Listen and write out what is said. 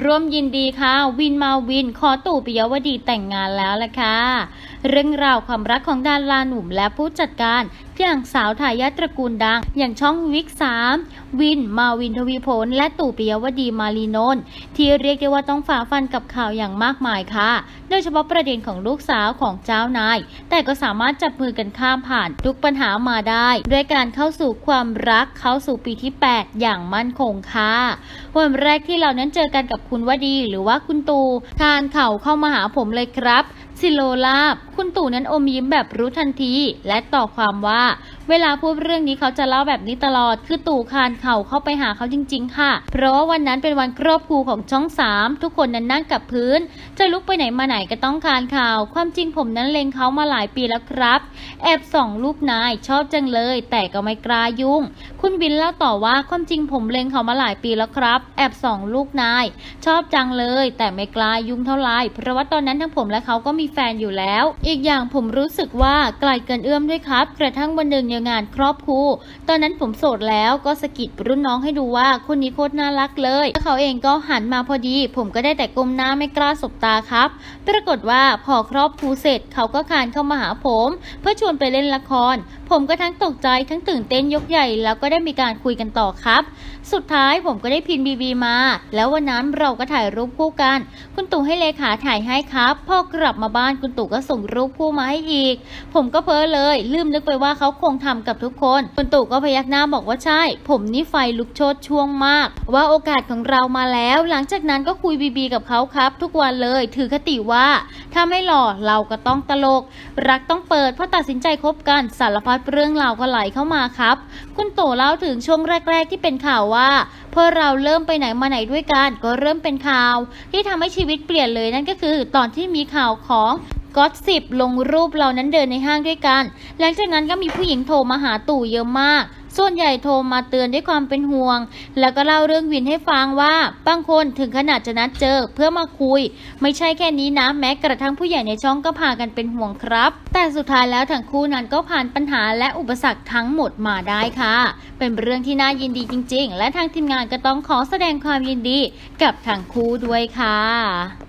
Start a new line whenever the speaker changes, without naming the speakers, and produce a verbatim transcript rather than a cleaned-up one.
ร่วมยินดีค่ะวินมาวินขอตู่ปิยวดีแต่งงานแล้วล่ะค่ะเรื่องราวความรักของดาราหนุ่มและผู้จัดการอย่างสาวทายาทตระกูลดังอย่างช่องวิกสามวินมาวินทวีผลและตู่ปิยวดีมาลีนนท์ที่เรียกได้ว่าต้องฝ่าฟันกับข่าวอย่างมากมายค่ะโดยเฉพาะประเด็นของลูกสาวของเจ้านายแต่ก็สามารถจับมือกันข้ามผ่านทุกปัญหามาได้ด้วยการเข้าสู่ความรักเข้าสู่ปีที่แปดอย่างมั่นคงค่ะวันแรกที่เรานั้นเจอกันกับคุณวดีหรือว่าคุณตู่ทานเข่าเข้ามาหาผมเลยครับซิโลลาบคุณตู่นั้นอมยิ้มแบบรู้ทันทีและต่อความว่าเวลาพูดเรื่องนี้เขาจะเล่าแบบนี้ตลอดคือตู่คานเข่าเข้าไปหาเขาจริงๆค่ะเพราะว่าวันนั้นเป็นวันครอบครูของช่องสามทุกคนนั้นนั่งกับพื้นจะลุกไปไหนมาไหนก็ต้องคานเข่าความจริงผมนั้นเล็งเขามาหลายปีแล้วครับแอบส่องรูปนายชอบจังเลยแต่ก็ไม่กล้ายุ่งคุณวินเล่าต่อว่าความจริงผมเล็งเขามาหลายปีแล้วครับแอบส่องลูกนายชอบจังเลยแต่ไม่กล้ายุ่งเท่าไหร่เพราะว่าตอนนั้นทั้งผมและเขาก็มีแฟนอยู่แล้วอีกอย่างผมรู้สึกว่าไกลเกินเอื้อมด้วยครับกระทั่งวันหนึ่งงานครอบครูตอนนั้นผมโสดแล้วก็สะกิดรุ่นน้องให้ดูว่าคนนี้โคตรน่ารักเลยแล้วเขาเองก็หันมาพอดีผมก็ได้แต่ก้มหน้าไม่กล้าสบตาครับปรากฏว่าพอครอบครูเสร็จเขาก็คานเข้ามาหาผมเพื่อชวนไปเล่นละครผมก็ทั้งตกใจทั้งตื่นเต้นยกใหญ่แล้วก็ได้มีการคุยกันต่อครับสุดท้ายผมก็ได้พินบีบีมาแล้ววันนั้นเราก็ถ่ายรูปคู่กันคุณตู่ให้เลขาถ่ายให้ครับพอกลับมาบ้านคุณตู่ก็ส่งรูปคู่มาให้อีกผมก็เพ้อเลยลืมนึกไปว่าเขาคงทำกับทุกคนคุณตู่ก็พยักหน้าบอกว่าใช่ผมนี่ไฟลุกโชนช่วงมากว่าโอกาสของเรามาแล้วหลังจากนั้นก็คุยบีบีกับเขาครับทุกวันเลยถือคติว่าถ้าไม่หล่อเราก็ต้องตลกรักต้องเปิดพอตัดสินใจคบกันสารพัดเรื่องราวก็ไหลเข้ามาครับคุณตู่เล่าถึงช่วงแรกๆที่เป็นข่าวว่าพอเราเริ่มไปไหนมาไหนด้วยกันก็เริ่มเป็นข่าวที่ทำให้ชีวิตเปลี่ยนเลยนั่นก็คือตอนที่มีข่าวของก็อตสิบลงรูปเรานั้นเดินในห้างด้วยกันหลังจากนั้นก็มีผู้หญิงโทรมาหาตู่เยอะมากส่วนใหญ่โทรมาเตือนด้วยความเป็นห่วงแล้วก็เล่าเรื่องวินให้ฟังว่าบางคนถึงขนาดจะนัดเจอเพื่อมาคุยไม่ใช่แค่นี้นะแม้กระทั่งผู้ใหญ่ในช่องก็พากันเป็นห่วงครับแต่สุดท้ายแล้วทั้งคู่นั้นก็ผ่านปัญหาและอุปสรรคทั้งหมดมาได้ค่ะเป็นเรื่องที่น่ายินดีจริงๆและทางทีมงานก็ต้องขอแสดงความยินดีกับทั้งคู่ด้วยค่ะ